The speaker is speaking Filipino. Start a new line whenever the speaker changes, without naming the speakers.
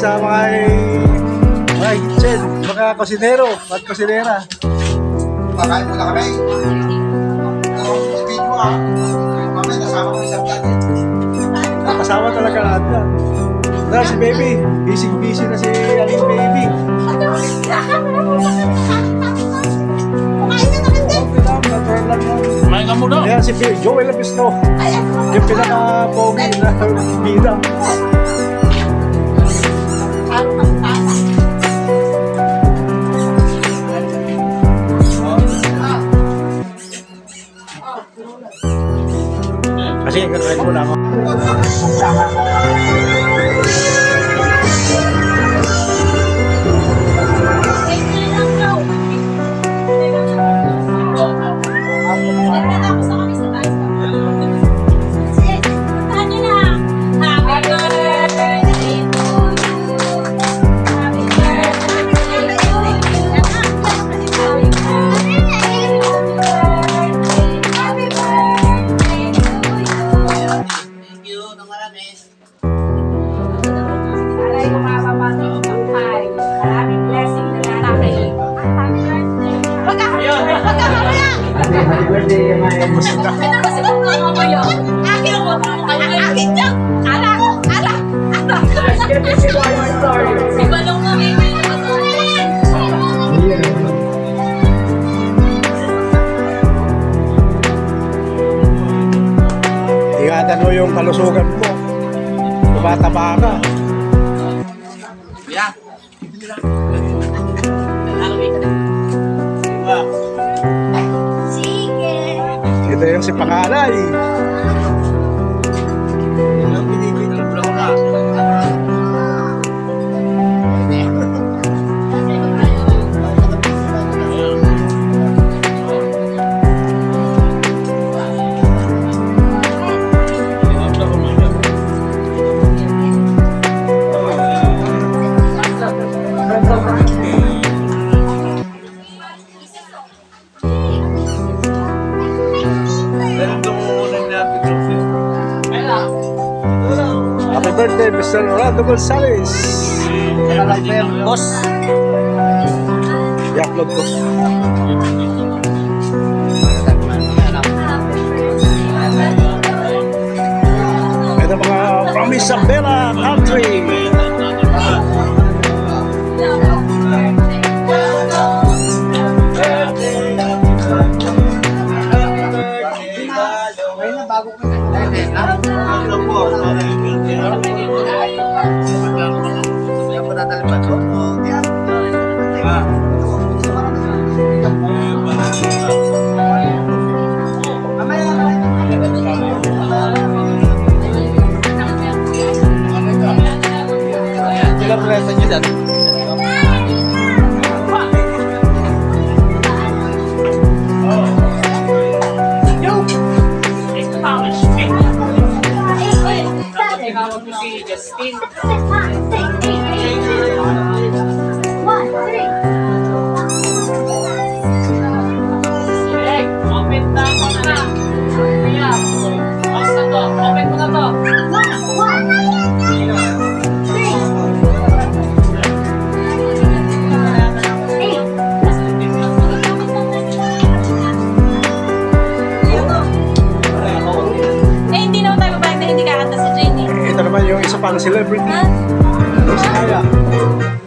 sa mga kitchen, mga kusinero at kusinera.
Pakain muna kami. Video mamaya nasama ko isang vlog.
Nakasama talaga lahat na. Dahil si Baby, busy na si Aling Baby.
Kumain ka muna.
Ayan si Joel Apisno, yung pinaka-pogi na bida. Kasi gano'n muna ako. Ingatan mo yung kalusugan mo. Tumataba ka.
Yeah.
Ito yung si Pangalay. Happy birthday, Mr. Rolando Gonzales.
Boss.
I-upload ko. Ito mga from Isabela Country.
Sila presa nyo dyan. Ito naman yung isa pang celebrity. Si Kaya.